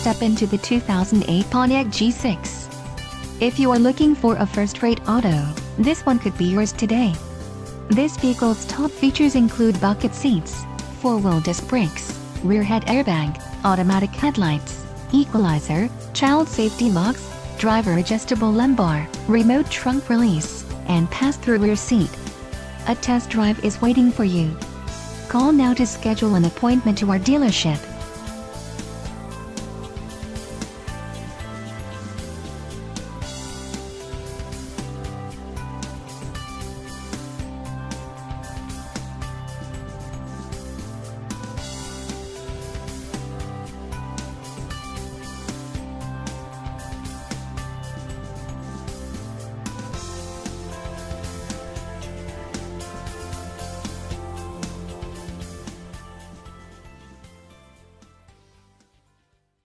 step into the 2008 Pontiac G6. If you are looking for a first-rate auto, this one could be yours today. This vehicle's top features include bucket seats, four-wheel disc brakes, rear head airbag, automatic headlights, equalizer, child safety locks, driver adjustable lumbar, remote trunk release, and pass-through rear seat. A test drive is waiting for you. Call now to schedule an appointment to our dealership.